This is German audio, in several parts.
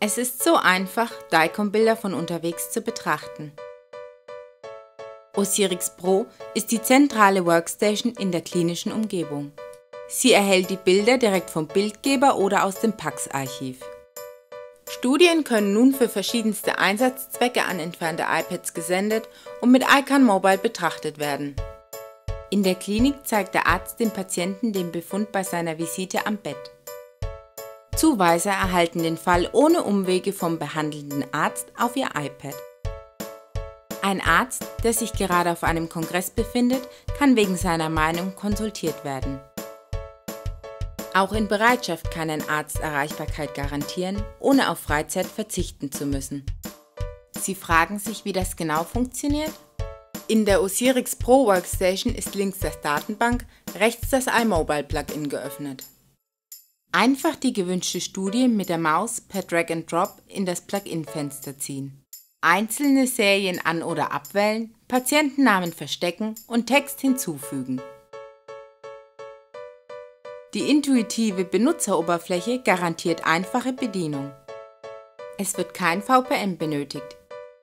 Es ist so einfach, DICOM-Bilder von unterwegs zu betrachten. Osirix Pro ist die zentrale Workstation in der klinischen Umgebung. Sie erhält die Bilder direkt vom Bildgeber oder aus dem PACS-Archiv. Studien können nun für verschiedenste Einsatzzwecke an entfernte iPads gesendet und mit iCAN Mobile betrachtet werden. In der Klinik zeigt der Arzt dem Patienten den Befund bei seiner Visite am Bett. Zuweiser erhalten den Fall ohne Umwege vom behandelnden Arzt auf ihr iPad. Ein Arzt, der sich gerade auf einem Kongress befindet, kann wegen seiner Meinung konsultiert werden. Auch in Bereitschaft kann ein Arzt Erreichbarkeit garantieren, ohne auf Freizeit verzichten zu müssen. Sie fragen sich, wie das genau funktioniert? In der Osirix Pro Workstation ist links das Datenbank, rechts das iMobile-Plugin geöffnet. Einfach die gewünschte Studie mit der Maus per Drag and Drop in das Plugin-Fenster ziehen. Einzelne Serien an- oder abwählen, Patientennamen verstecken und Text hinzufügen. Die intuitive Benutzeroberfläche garantiert einfache Bedienung. Es wird kein VPN benötigt.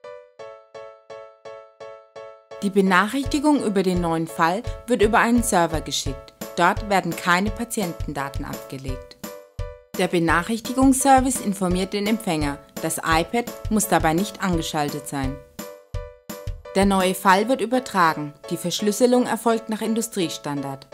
Die Benachrichtigung über den neuen Fall wird über einen Server geschickt. Dort werden keine Patientendaten abgelegt. Der Benachrichtigungsservice informiert den Empfänger, das iPad muss dabei nicht angeschaltet sein. Der neue Fall wird übertragen, die Verschlüsselung erfolgt nach Industriestandard.